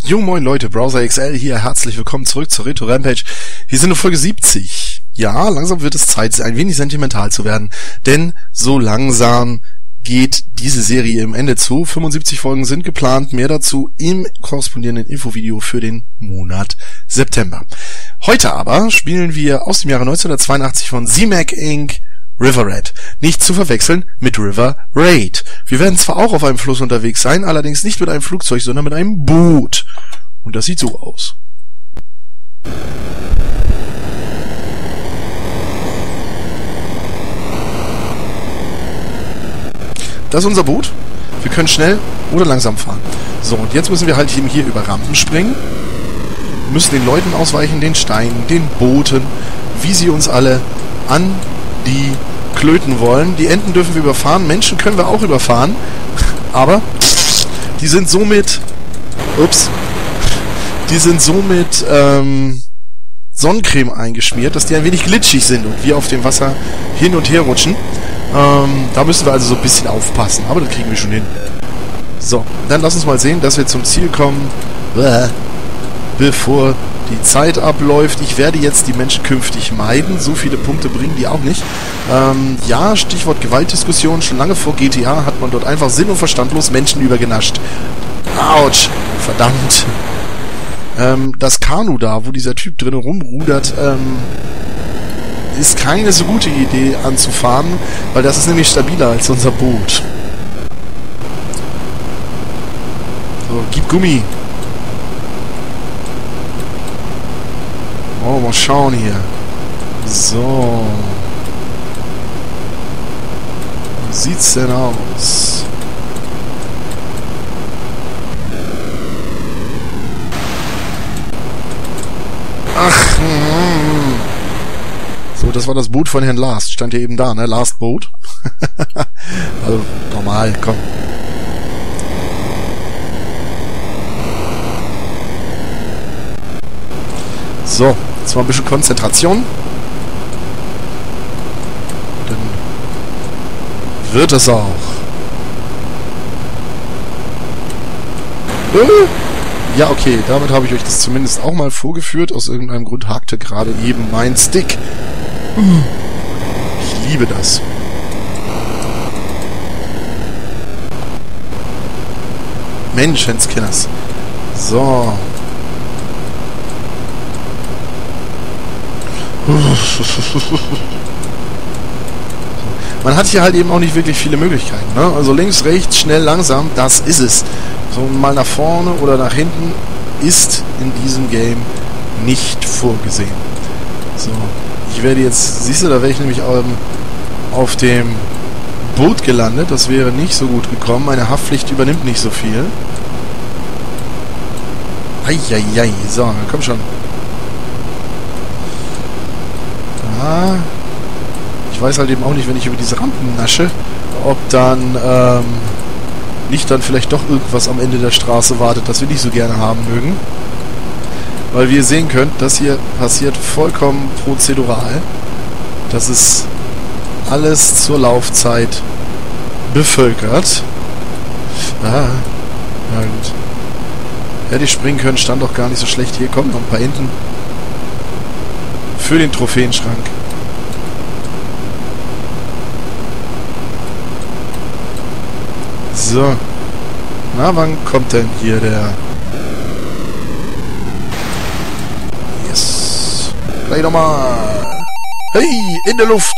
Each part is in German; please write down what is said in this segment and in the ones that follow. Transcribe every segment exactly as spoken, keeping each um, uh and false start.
Jo moin Leute, Browser X L hier, herzlich willkommen zurück zur Retro Rampage. Wir sind in Folge siebzig. Ja, langsam wird es Zeit, ein wenig sentimental zu werden, denn so langsam geht diese Serie im Ende zu. fünfundsiebzig Folgen sind geplant, mehr dazu im korrespondierenden Infovideo für den Monat September. Heute aber spielen wir aus dem Jahre neunzehnhundertzweiundachtzig von Z-Mac Incorporated River Raid. Nicht zu verwechseln mit River Raid. Wir werden zwar auch auf einem Fluss unterwegs sein, allerdings nicht mit einem Flugzeug, sondern mit einem Boot. Und das sieht so aus. Das ist unser Boot. Wir können schnell oder langsam fahren. So, und jetzt müssen wir halt eben hier über Rampen springen. Müssen den Leuten ausweichen, den Steinen, den Booten, wie sie uns alle an die klöten wollen. Die Enten dürfen wir überfahren, Menschen können wir auch überfahren, aber die sind somit ups, die sind somit ähm, Sonnencreme eingeschmiert, dass die ein wenig glitschig sind und wir auf dem Wasser hin und her rutschen. Ähm, da müssen wir also so ein bisschen aufpassen, aber das kriegen wir schon hin. So, dann lass uns mal sehen, dass wir zum Ziel kommen, bevor die Zeit abläuft. Ich werde jetzt die Menschen künftig meiden. So viele Punkte bringen die auch nicht. Ähm, ja, Stichwort Gewaltdiskussion. Schon lange vor G T A hat man dort einfach sinn- und verstandlos Menschen übergenascht. Autsch. Verdammt. Ähm, das Kanu da, wo dieser Typ drin rumrudert, ähm, ist keine so gute Idee anzufahren, weil das ist nämlich stabiler als unser Boot. So, gib Gummi. Oh, mal schauen hier. So. Wie sieht's denn aus? Ach. Mm. So, das war das Boot von Herrn Last. Stand ja eben da, ne? Last Boat. Also, normal, komm. So, jetzt mal ein bisschen Konzentration. Dann wird es auch. Äh? Ja, okay, damit habe ich euch das zumindest auch mal vorgeführt. Aus irgendeinem Grund hakte gerade eben mein Stick. Ich liebe das. Menschenskinders. So. Man hat hier halt eben auch nicht wirklich viele Möglichkeiten, ne? Also links, rechts, schnell, langsam, das ist es. So mal nach vorne oder nach hinten ist in diesem Game nicht vorgesehen. So, ich werde jetzt, siehst du, da wäre ich nämlich ähm, auf dem Boot gelandet. Das wäre nicht so gut gekommen. Meine Haftpflicht übernimmt nicht so viel. Eieiei, so, komm schon. Ich weiß halt eben auch nicht, wenn ich über diese Rampen nasche, ob dann ähm, nicht dann vielleicht doch irgendwas am Ende der Straße wartet, das wir nicht so gerne haben mögen. Weil wie ihr sehen könnt, das hier passiert vollkommen prozedural. Das ist alles zur Laufzeit bevölkert. Ah, na gut. Hätte ich springen können, stand doch gar nicht so schlecht. Hier kommen noch ein paar Enten. Für den Trophäenschrank. So. Na, wann kommt denn hier der... Yes. Gleich nochmal. Hey, in der Luft.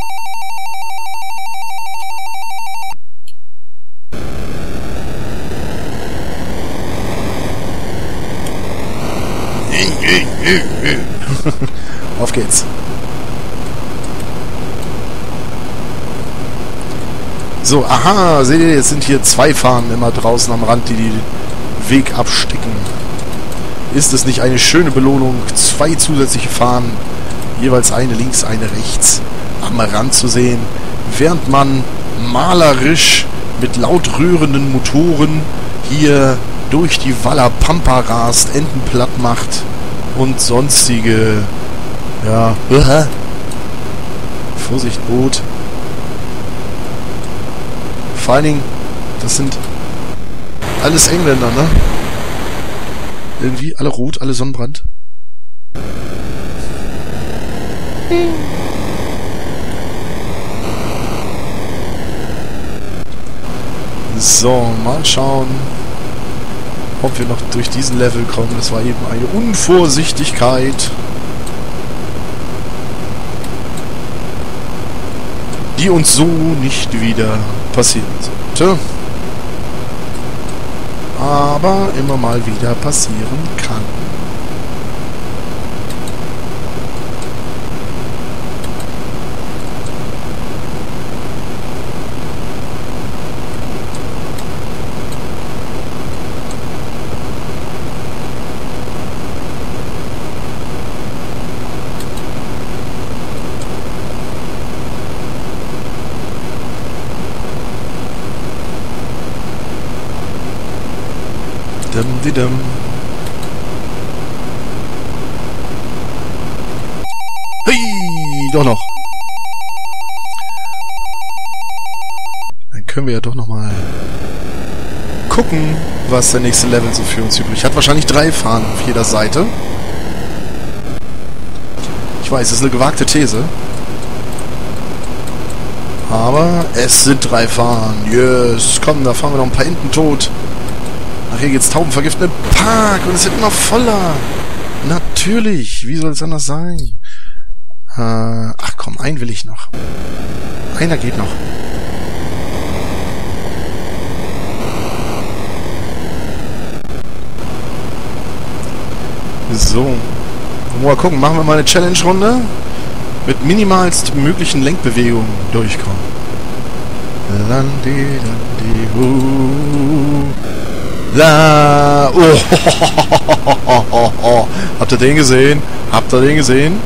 Auf geht's. So, aha, seht ihr, jetzt sind hier zwei Fahnen immer draußen am Rand, die den Weg abstecken. Ist es nicht eine schöne Belohnung, zwei zusätzliche Fahnen, jeweils eine links, eine rechts, am Rand zu sehen, während man malerisch mit laut rührenden Motoren hier durch die Walla Pampa rast, Enten platt macht und sonstige, ja, Vorsicht, Boot. Vor allen Dingen, das sind alles Engländer, ne? Irgendwie alle rot, alle Sonnenbrand. So, mal schauen, ob wir noch durch diesen Level kommen. Das war eben eine Unvorsichtigkeit, die uns so nicht wieder passieren sollte. Aber immer mal wieder passieren kann. Dum, hey, doch noch. Dann können wir ja doch noch mal gucken, was der nächste Level so für uns übrig hat. Wahrscheinlich drei Fahnen auf jeder Seite. Ich weiß, es ist eine gewagte These. Aber es sind drei Fahnen. Yes, komm, da fahren wir noch ein paar Enten tot. Ach, hier geht's taubenvergifteten Park und es wird immer voller. Natürlich, wie soll es anders sein? Äh, ach komm, einen will ich noch. Einer geht noch. So. Mal gucken, machen wir mal eine Challenge-Runde. Mit minimalst möglichen Lenkbewegungen durchkommen. Landi, landi, hu. La. Oh. Habt ihr den gesehen? Habt ihr den gesehen?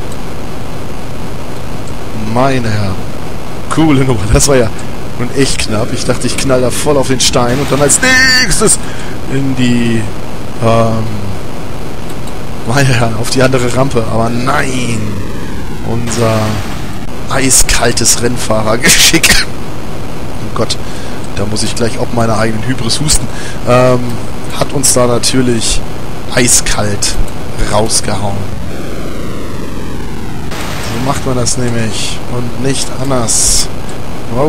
Meine Herren. Coole Nummer. Das war ja nun echt knapp. Ich dachte, ich knall da voll auf den Stein und dann als nächstes in die ähm, meine Herren, auf die andere Rampe. Aber nein. Unser eiskaltes Rennfahrergeschick. Oh Gott. Da muss ich gleich ob meiner eigenen Hybris husten, ähm, hat uns da natürlich eiskalt rausgehauen. So macht man das nämlich und nicht anders. Wow.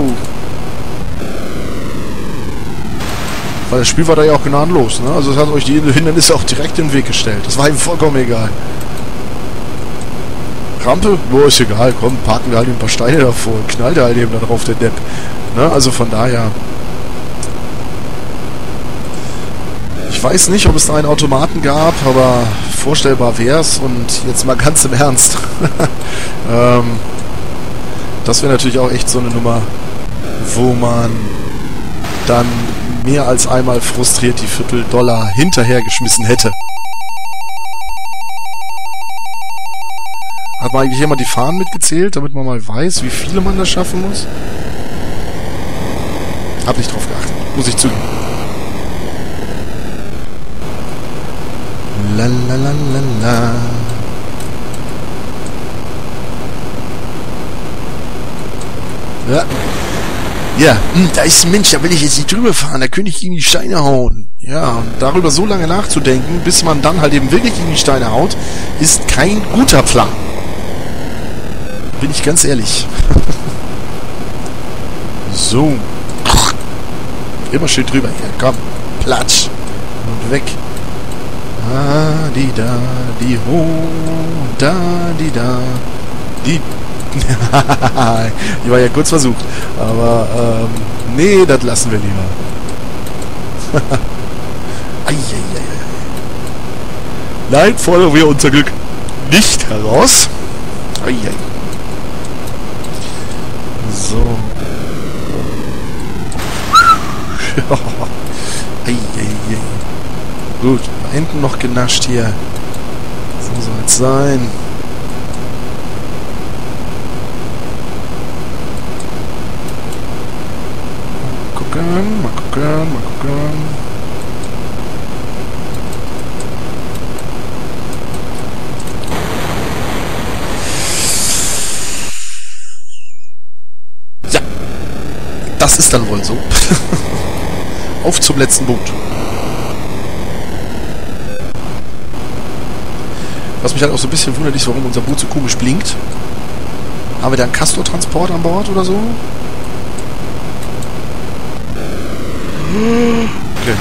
Weil das Spiel war da ja auch gnadenlos, ne? Also es hat euch die Hindernisse auch direkt in den Weg gestellt. Das war ihm vollkommen egal. Rampe? Boah, ist egal, komm, parken wir halt ein paar Steine davor und knallt halt eben da drauf, der Depp. Ne? Also von daher... Ich weiß nicht, ob es da einen Automaten gab, aber vorstellbar wär's. Und jetzt mal ganz im Ernst. ähm, das wäre natürlich auch echt so eine Nummer, wo man dann mehr als einmal frustriert die Viertel-Dollar hinterhergeschmissen hätte. Hat man eigentlich jemand die Fahnen mitgezählt, damit man mal weiß, wie viele man da schaffen muss? Hab nicht drauf geachtet, muss ich zugeben. La la la la la. Ja. Ja, hm, da ist ein Mensch, da will ich jetzt nicht drüber fahren, da könnte ich gegen die Steine hauen. Ja, und darüber so lange nachzudenken, bis man dann halt eben wirklich gegen die Steine haut, ist kein guter Plan. Bin ich ganz ehrlich. So. Immer schön drüber hier, komm. Platsch. Und weg. Ah, die da, die ho, da, die da, die... Die war ja kurz versucht. Aber, ähm, nee, das lassen wir lieber. Eieiei. Nein, fordern wir unser Glück nicht heraus. Eieiei. So. Eieiei. Gut, da hinten noch genascht hier. So soll es sein. Mal gucken, mal gucken, mal gucken. Ja, das ist dann wohl so. Auf zum letzten Boot. Was mich halt auch so ein bisschen wundert ist, warum unser Boot so komisch blinkt. Haben wir da einen Castor-Transport an Bord oder so? Okay.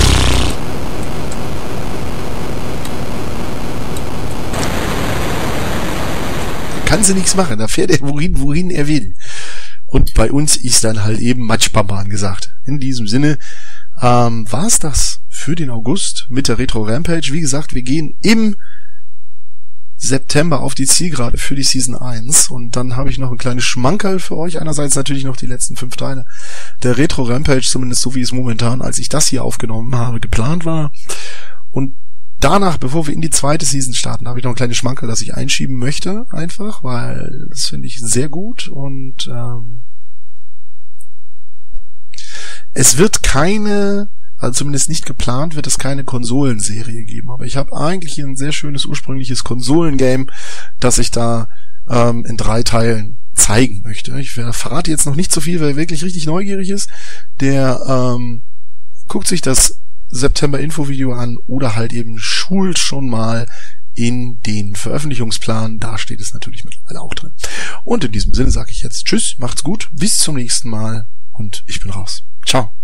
Kann sie nichts machen. Da fährt er wohin, wohin er will. Und bei uns ist dann halt eben Matschpampa angesagt. In diesem Sinne ähm, war es das für den August mit der Retro Rampage. Wie gesagt, wir gehen im September auf die Zielgerade für die Season eins. Und dann habe ich noch ein kleines Schmankerl für euch. Einerseits natürlich noch die letzten fünf Teile der Retro Rampage, zumindest so wie es momentan, als ich das hier aufgenommen habe, geplant war. Und danach, bevor wir in die zweite Season starten, habe ich noch ein kleines Schmankerl, das ich einschieben möchte, einfach, weil das finde ich sehr gut. Und ähm, es wird keine, also zumindest nicht geplant, wird es keine Konsolenserie geben. Aber ich habe eigentlich hier ein sehr schönes ursprüngliches Konsolengame, das ich da ähm, in drei Teilen zeigen möchte. Ich verrate jetzt noch nicht so viel, weil er wirklich richtig neugierig ist. Der ähm, guckt sich das September-Info-Video an oder halt eben schult schon mal in den Veröffentlichungsplan. Da steht es natürlich mittlerweile auch drin. Und in diesem Sinne sage ich jetzt Tschüss, macht's gut, bis zum nächsten Mal und ich bin raus. Ciao.